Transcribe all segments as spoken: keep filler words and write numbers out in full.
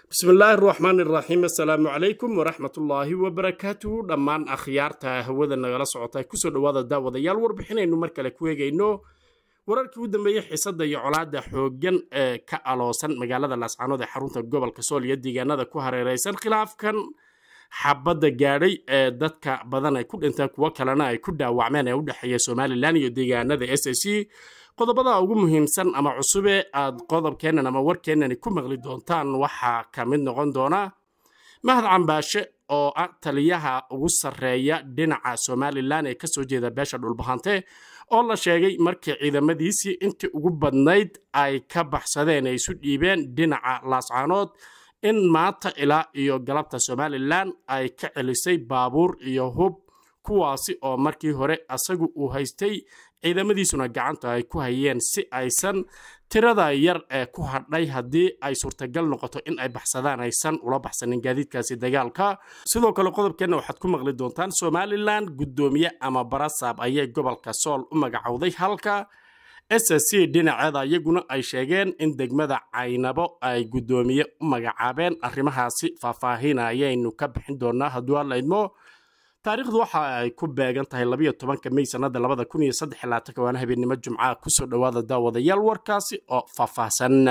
بسم الله الرحمن الرحيم السلام عليكم ورحمة الله وبركاته دمان أخيارتا هودا نغلا سعوتا كسو دوادا داودا يال وربحين إنو مركا لكويغينو wararkii u dambeeyay xiisadda iyo colaadda xooggan ee ka aloosan magaalada Laascaanood ee xarunta gobolka Sool iyo deegaanada ku hareeraysan khilaafkan xabadda gaadhay ee dadka badan ay ku dhintaan kuwa kalena ay ku dhaawacmeen ee u dhaxeeya Soomaaliland iyo deegaanada S S C qodobada ugu muhiimsan ama cusub ee aad qodobkeenan ama warkeenan ku maqli doontaan waxa ka mid noqon doona Mahad Cambaashe oo ah taliyaha ugu sareeya dhinaca Soomaaliland ee ka soo jeeda beesha dhulbahante oo la sheegay markii ciidamadiisii intii ugu badnayd ay ka baxsadeen ay isu dhiibeen dhinaca Laascaanood in maanta ilaa iyo galabta Soomaaliland ay ka celisay baabuur iyo hub kuwaasi oo markii hore asagu uu haystay ciidamadiisuna gacanta ay ku hayeen si aysan tirada yar ee ku hadhay hadii ay suurtagal noqoto in ay baxsadaan aysan ula baxsanin gaadiidkaasi dagaalka sidoo kale qodobkeena waxaad ku maqli doontaan Soomaaliland gudoomiye ama barasaab ayay gobolka Sool u magacowday halka S S C dhinaceeda iyaguna ay sheegeen in degmada Caynabo ay gudoomiye u magacaabeen arrimahaasi faahfaahinayaynu ka bixin doonaa haddii la idmo taariikhdu waxa ay ku beegan tahay laba iyo tobanka May sanada laba kun iyo saddex iyo labaatan waana habeenimo Jumcaha ku soo dhawaada daawadayaal warkaasi oo faahfaahsan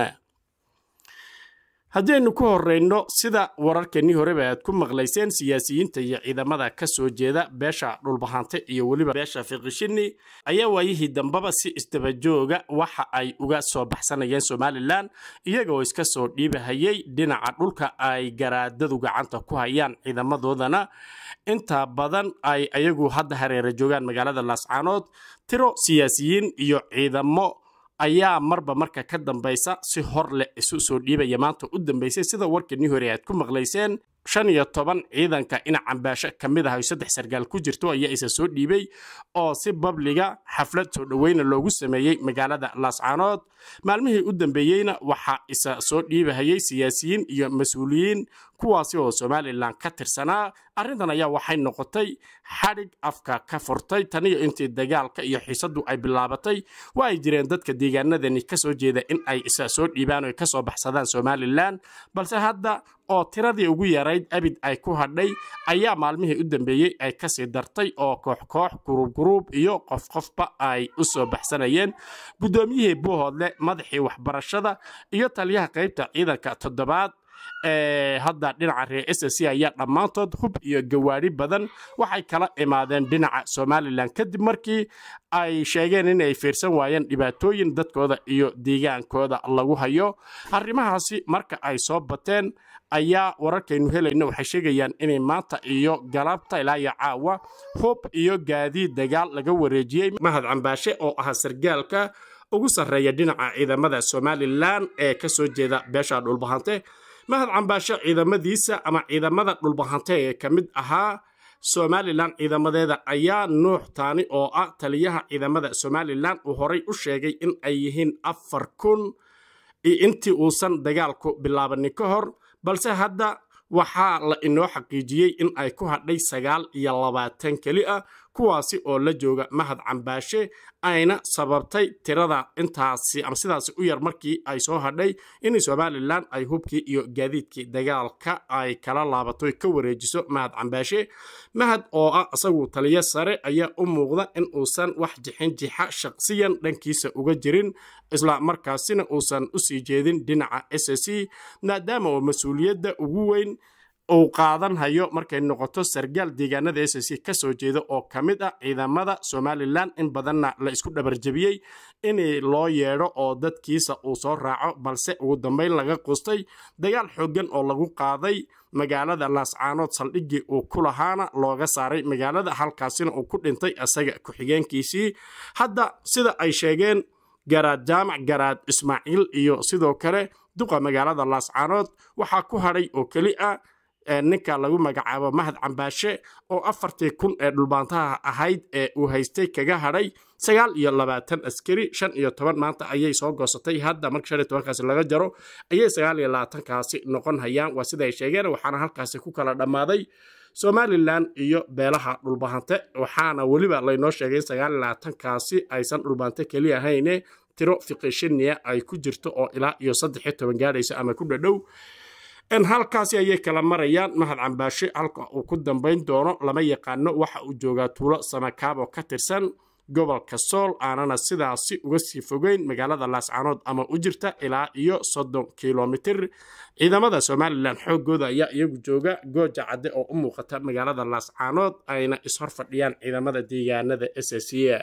haddaynu ku horeyno sida wararkeenii horeba aad ku maqlayseen siyaasiyiinta iyo ciidamada ka soo jeeda beesha dhulbahante iyo waliba beesha fiqishini ayaa waayihii dambaba si isdabajooga waxa ay uga soo baxsanayeen Soomaaliland iyagoo iska soo dhiibahayay dhinaca dhulka ay garaadadu gacanta ku hayaan ciidamadoodana inta badan ay ayagu hadda hareera joogaan magaalada Laascaanood tiro siyaasiyiin iyo ciidamo ayaa marba marka ka dambaysa si hor leh isu soo dhiibaya maanta u dambeysay sida warkeenii hore aad ku maqlayseen shan iyo toban ciidanka ina Cambaashe kamid ah saddex sargaal ku jirto ayaa isa soo dhiibay oo si babliga xaflad soo dhaweyn loogu sameeyay magaalada Laascaanood maalmihii u dambeeyayna waxa isa soo dhiibahayay siyaasiyiin iyo mas'uuliyiin kuwaasi oo Soomaaliland ka tirsanaa arrintan ayaa waxay noqotay xadhig afka ka furtay tan iyo intii dagaalka iyo xiisaddu ay bilaabatay waa ay jireen dadka deegaanadani ka soo jeeda in ay isa soo dhiibaan oo ka soo baxsadaan Soomaaliland balse hadda oo tiradii ugu yarayd abid ay ku hadhay ayaa maalmihii u dambeeyay ay ka sii dartay oo koox koox group group iyo qof qofba ay u soo baxsanayeen gudoomiyihii Buuhoodle madaxii waxbarashada iyo taliyaha qaybta ciidanka toddobaad ee hadda dhinaca reer S S C ayaa dhamaantood hub iyo gawaari badan waxay kala imaadeen dhinaca Soomaaliland kadib markii ay sheegeen in ay fiirsan waayeen dhibaatooyin dadkooda iyo deegaankooda lagu hayo arrimahaasi marka ay soo bateen ayaa wararkaynu helayno waxay sheegayaan inay maanta iyo galabta ilaa iyo caawa hub iyo gaadiid dagaal laga wareejiyay Mahad Cambaashe oo ah sargaalka ugu sareeya dhinaca ciidamada Soomaaliland ee ka soo jeeda beesha dhulbahante Mahad Cambaashe ciidamadiisa ama ciidamada dhulbahante ee kamid ahaa Soomaaliland ciidamadeeda ayaa Nuux Taani oo ah taliyaha ciidamada Soomaaliland uu horay u sheegay in ay yihiin afar kun intii uusan dagaalku bilaabanin ka hor balse hadda waxa la inoo xaqiijiyay in ay ku hadhay sagaal iyo labaatan kali ah kuwaasi oo la jooga Mahad Cambaashe ayna sababtay tirada intaasi ama sidaas u yar markii ay soo hadhay in Soomaaliland ay hubkii iyo gaadiidkii dagaalka ay kala laabato ka wareejiso Mahad Cambaashe Mahad oo ah asagu taliye sare ayaa u muuqda in uusan wax jixin jixa shakhsiyan dhankiisa uga jirin isla markaasina uusan u sii jeedin dhinaca S S C maadaama oo mas'uuliyadda ugu weyn oo qaadan hayo markay noqoto sargaal deegaanada S S C ka soo jeeda oo kamid ah ciidamada Soomaaliland in badanna la isku dhabarjabiyay in loo yeero oo dadkiisa uu soo raaco balse ugu dambeyn laga qustay dagaal xooggan oo lagu qaaday magaalada Laascaanood saldhigii uu ku lahaana looga saaray magaalada halkaasina uu ku dhintay asaga ku xigeenkiisii hadda sida ay sheegeen garaad jaamac garaad Ismaaciil iyo sidoo kale duqa magaalada Laascaanood waxa ku hadhay oo kali ah ninka lagu magacaabo Mahad Cambaashe oo afartii kun ee dhulbaantaha ahayd ee uu haystay kaga hadhay sagaal iyo labaatan askari shan iyo toban maanta ayay soo goosatay hadda marka shan iyo toban kaasi laga jaro ayay sagaal iyo labaatan kaasi noqon hayaan waa sida ay sheegeen waxaana halkaasi ku kala dhamaaday Soomaaliland iyo beelaha dhulbahante waxaana waliba la inoo sheegay sagaal iyo labaatan kaasi aysan dhulbaante kaliya ahayn tiro fiqishiniya ay ku jirto oo ilaa iyo saddex iyo toban gaadhaysa ama ku dhadhow in halkaasi ayay kala marayaan. Mahad Cambaashe halka uu ku dambayn doono lama yaqaano. Waxa uu joogaa tuulo Samakaab oo ka tirsan gobolka Sool, aanana sidaasi uga sii fogeyn magaalada Laascaanood ama u jirta ilaa iyo soddon kiiloomitir. ciidamada Somaliland xoogooda ayaa iyagu jooga Gooja Cadde oo u muuqata magaalada Laascaanood, ayna ishor fadhiyaan ciidamada deegaanada S S C.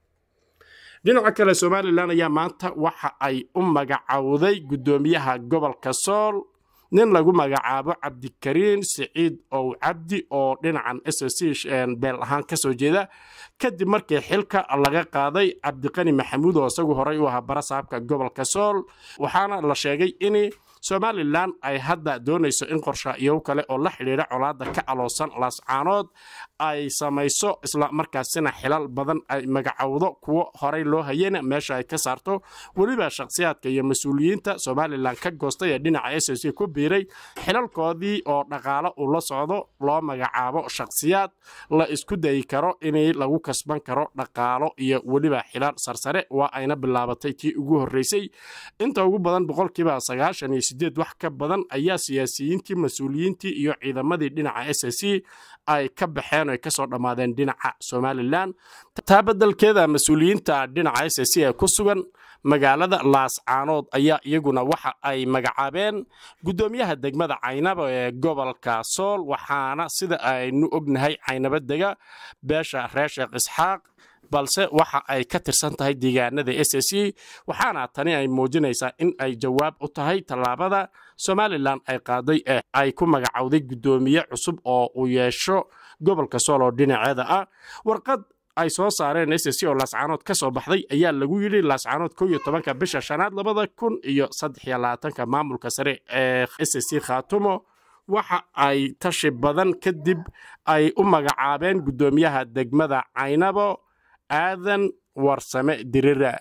dhinaca kale Somaliland ayaa maanta waxa ay u magacawday gudoomiyaha gobolka Sool nin lagu magacaabo Cabdikariin Siciid oo Cabdi oo dhinacan S S C beel ahaan ka soo jeeda kadib markii xilka laga qaaday Cabdiqani Maxamuud oo isagu horay u ahaa barasaabka gobolka Sool. waxaana la sheegay in Somaliland ay hadda doonayso in qorshe iyo kale oo la xiriira colaadda ka aloosan Laascaanood ay samayso, isla markaasina xilal badan ay magacawdo kuwa horay loo hayeen meesha ay ka saarto. weliba shakhsiyaadka iyo mas'uuliyiinta Somaliland ka goostay ee dhinaca S S C ku biiray xilalkoodii oo dhaqaale u la socdo loo magacaabo shakhsiyaad la isku dayi karo inay lagu kasban karo dhaqaalo iyo weliba xilal sarsare. waa ayna bilaabatay tii ugu horeysay. inta ugu badan boqolkiiba sagaashan iyo sideed wax ka badan ayaa siyaasiyiintii, mas'uuliyiintii iyo ciidamadii dhinaca S S C ay ka baxeen oo ka soo dhamaadeen dhinaca Somaliland. taa beddelkeeda mas'uuliyiinta dhinaca S S C ee ku sugan magaalada Laascaanood ayaa iyaguna waxa ay magacaabeen gudoomiyaha degmada Caynabo ee gobolka Sool, waxaana sida aynu ognahay Caynabo dega beesha reer Sheekh Isxaaq, balse waxa ay ka tirsan tahay deegaanada S S C. waxaana tani ay muujinaysaa in ay jawaab u tahay tallaabada Somaliland ay qaaday ee ay ku magacawday gudoomiye cusub oo uu yeesho gobolka Sool oo dhinaceeda ah. warqad ay soo saareen S S C oo Laascaanood ka soo baxday ayaa lagu yiri Laascaanood kow iyo tobanka bisha shanaad labada kun iyo saddex iyo labaatanka maamulka sare ee S S C Khaatumo waxa ay tashi badan kadib ay u magacaabeen gudoomiyaha degmada Caynabo Aadan Warsame Dirira.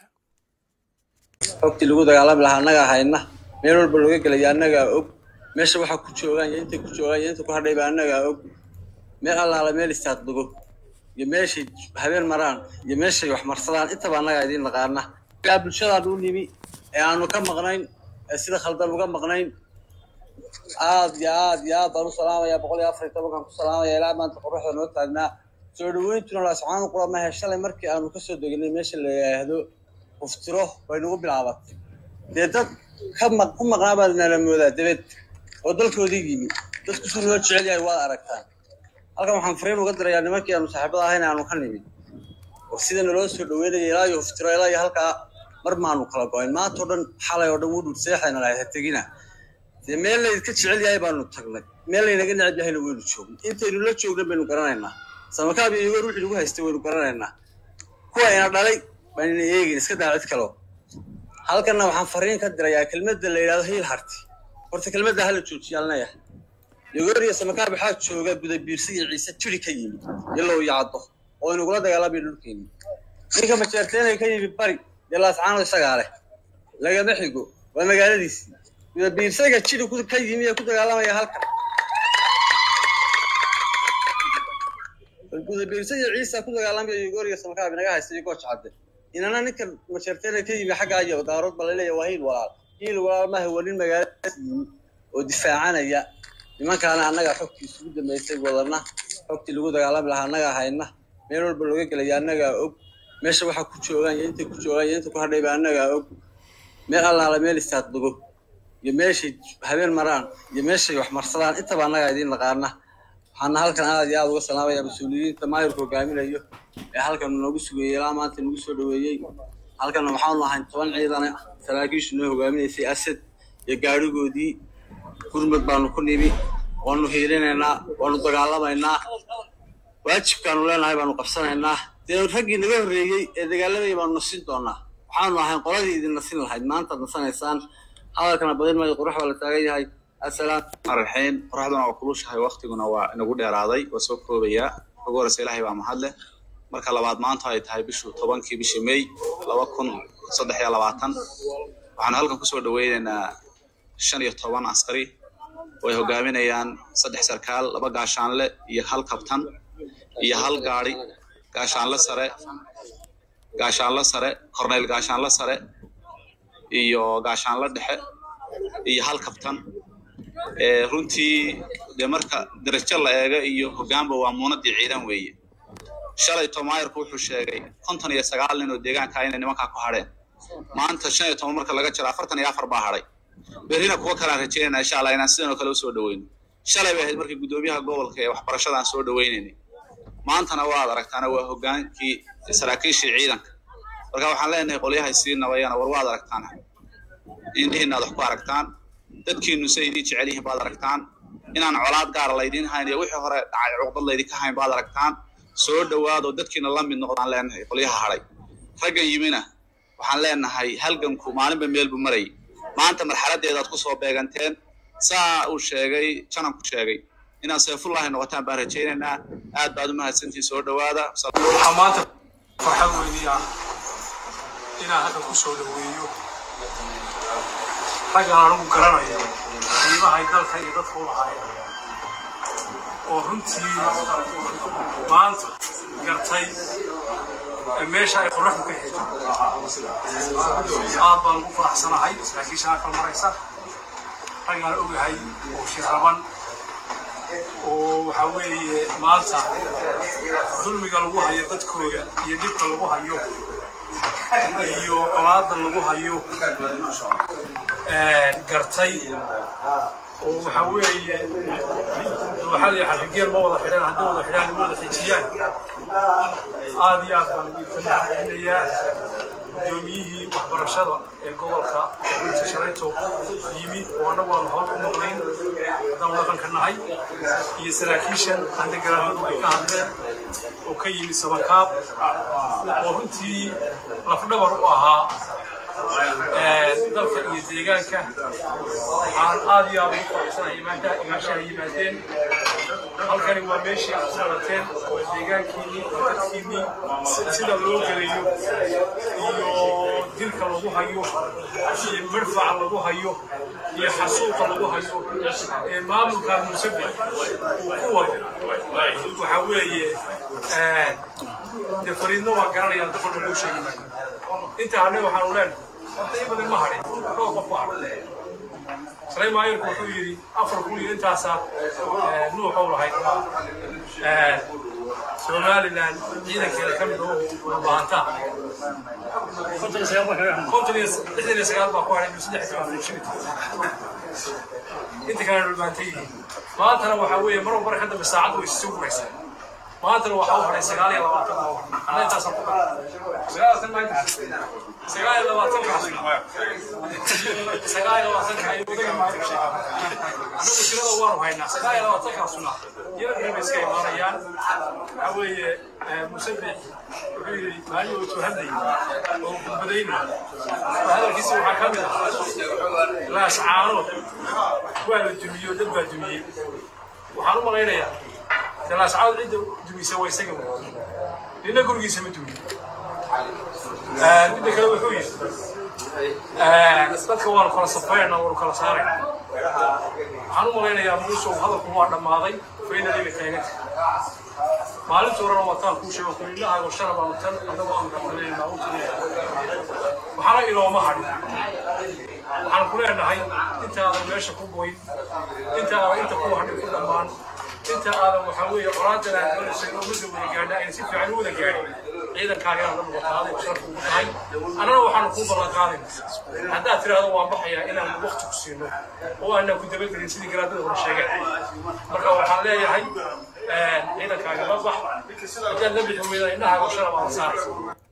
xogti lagu dagaalami lahaa anaga hayna meel walba looga galay anaga og meesha waxa ku joogan inta ku joogan inta ku hadhay baa anaga og meel alla la meel istaad dugo iyo meesha habeen maraan iyo meesha wax marsadaan inta baa anaga idin naqaana yaa bulshada u nimi ee aanu ka maqnayn sida khaldan uga maqnayn aad ya aad ya baro salaamaya boqol iyo afar iyo toban ku salaamaya ilaa maanta quruxda noo taagnaa soo dhaweyntina Laascaanood qurama heshalay markii aanu ka soo dognay meesha la yiraahdo uftiro way nagu bilaabatay dad ka maqnaabadna la moodaa dibad oo dalkoodii yimi dadku soo loo jecel yahay waa aragtaan. halkan waxaan fariin uga dirayaa nimankii aanu saaxiibada ahayn aanu ka nimid oo sida naloo soo dhaweynay ilaa iyo uftiro ilaa iyo halka mar maanu kala go'in maanta oo dhan xalay oo dhan wuu seexayna la tagina meel la iska jecel yahay baanu tagnay meel la inaga neceb yahay waynu joognay intaynu la joogna baynu garanaynaa. Samakaab iyo ruuxii lagu haystay waynu garanaynaa kuwa ina dhalay baan eegin iska daacid kalo. halkan waxaan fariin ka dirayaa kelmadda la yiraahdo hiil harti horta kelmadda hal joojiyalnaya yogoriya Samakaab waxa jooga guda biirsi iyo ciise jiri ka yimid yaloo yaado oo inuu kula dagaalamay dhulkeena ninka ma jeerteenay ka yimid bari Laascaanood isaga leh lagama xigo waa magaaladiisa guda biirsiga jiri ku ka yimid ku dagaalamaya halkan guda biirsiga ciise ku dagaalamay yogoriya Samakaab inaga haystay Gooja Cadde inana ninka ma jeerteenay ka yimid xagga ayo daarood baleeyahay waa hiil walaal hiil walaal ma hawlin magaalada oo difaacanaya nimankaana anaga xogtiisa ugu dambeysay wadana xogti lagu dagaalami lahaa anaga hayna meel walba looga galay anaga og meesha waxa ku joogan inta ku joogan inta ku hadhay baa anaga og meel alla la meel istaad dugo iyo meesha habeen maraan iyo meesha wax marsadaan inta baa anaga idin naqaana. waxaan halkan aad iyo aad uga salaamayaa mas'uuliyiinta maayirka hogaaminayo ee halkan nagu sugayay ilaa maanta nagu soo dhaweeyay. halkan waxaan lahayn toban ciidan saraakiishu noo hogaaminaysay asad iyo gaarigoodii gurmad baanu ku nimi waanu heelinaynaa waanu dagaalamaynaa waajibkaanu leenahay baanu qabsanaynaa dee raggii naga horreeyay ee dagaalamay baanu nasin doonaa. waxaanu ahayn qoladii idin nasin lahayd maanta nasanaysaan hadalkana badan ma qurux wala taagan yahay. asalaam marxeen qoraxdana waa kulushahay waqtiguna waa inagu dheeraaday waa soo koobaya ugu horeysa Ilaahay baa mahadle. marka labaad maanta ay tahay bishu tobankii bishii May laba kun saddex iyo labaatan waxaan halkan ku soo dhaweynaynaa shan iyo toban askari oo hogaaminayaan saddex sarkaal laba gaashaanle iyo hal kabtan iyo hal gaari gaashaanle sare gaashaanle sare korneyl gaashaanle sare iyo gaashaanle dhexe iyo hal kabtan runtii dee marka darajo la eega iyo hoggaanba waa muunadii ciidan weeye shalay Toomaayirku wuxuu sheegay konton iyo sagaal nin oo deegaanka inay nimanka ku hadheen maanta shan iyo toban marka laga jiro afartan iyo afar baa hadhay berina kuwa kala rajeynaa insha Allah inaan sidoo kale u soo dhaweeyno shalay bay ahayd markii gudoomiyaha gobolka ee waxbarashada soo dhaweynaynay maantana waa aragtaana waa hoggaankii saraakiisha ciidanka marka waxaan leenahay qolyaha siinayana war waad aragtaan in aad wax ku aragtaan dadkiinu sayidii jecel yihiin baad aragtaan inaan colaad gaar laydin hayn iyo wixii hore dhacay cuqdad laydin ka hayn baad aragtaan soo dhawaado dadkiina la mid noqdaan leenahay qolyaha haray ragga yimina waxaan leenahay halganku maalinba meel buu maray maanta marxaladeeda aad ku soo beeganteen saa uu sheegay janan ku sheegay inaan sayfullaahi noqotaan baan rajaynaynaa aad baad u mahadsantii soo dhawaada maanta farxad weydiya inaan hadda ku soo dhaweeyo raggan anigu garanayo qiimahay dalka iyo dadka u lahaayeen oo runtii maanta gartay meesha ay qorraxdu ka xigto aad baan ugu faraxsanahay saraakiisha kala maraysa raggan ogahay oo shiraban oo waxa weeye maanta dulmiga lagu hayo dadkooda iyo dhibka lagu hayo iyo qolaada lagu hayo gartay oo waxa weeye waxa la xaqiiqiyay ma wada xiraan hadda wada xiraan wada xijiyaan aad iyo aad baan ugu faraxsanayaa gudoomiyihii waxbarashada ee gobolka Shabeeto yimi oo anagu aan hor u noqnayn hadaan dhaqanka nahay iyo saraakiishan hadda garaadadu ay ka hadleen oo ka yimi Sabakaab oo runtii lafdhabar u ahaa dalka iyo deegaanka waxaan aad iyo aad ugu faraxsanahay maanta imaashaha yimaadeen halkani waa meeshii aad ku dhalateen oo deegaankiinii dadkiinii sida loo gelayo iyo dilka lagu hayo iyo marfaca lagu hayo iyo xasuuqa lagu hayo ee maamulka Musabe uu ku wado waxa weeye de fariidno waa garanayaan dadka lagu sheegay inta anaga waxaan u leenahay waxay badan ma harin oo qof waa سلام عليكم وحيري أفرق لي أنت عسى نوح وراهي سؤال لأن جينا كذا كم دو وبعتها كنت نسيبك كنت نس إذا نسيبك بقارن مسلح كمان شيء أنت كان البنتي ما ترى وحوي مرة مرة حتى بالساعات ويسوق رئيس ما ترى وحوي رئيس سجالي الله بعطيه أنا أنت أصلا سجالي ما أنت سجالي الله بعطيه سجالي الله بعطيه أنا مشكلة وارو هاينا سجاي لو تكاسونا يلا نمسك ماريان أوي مسبح ما يوتو هذي وبدينا وهذا الكيس وحكمنا لا شعاره ولا الجميع دب الجميع وحرم غيرها لا شعار عنده جميع سوى سجن لنا كل جيس متوي بدك لو حوي dadka waan kala safayna waan kala saarayna waxaan u maleynayaa muusoo hadalku waa dhamaaday finally taagan maalinta hore wataan ku sheego kulilaha oo sharab aan tan anagu aan ka qaleeyna oo tiriya waxana ilooma hadhin waxaan ku leenahay inta aad meesha ku gooyin inta aad inta ku hadhin ku dhamaan inta aad waxa weeye qoraadana oo sheego muddo wada gaadha in si fiican u wada gaadhay ciidan kaaga la muuqaado sharaf u tahay anana waxaan ku ballan qaaday hadda tiraado waan baxayaa inaan waqti ku siino oo aan ku dabagelin sidii garaadada hore sheegay marka waxaan leeyahay ee ciidan kaaga la bax hadda la bixin weeyna inaha sharaf aan saarayso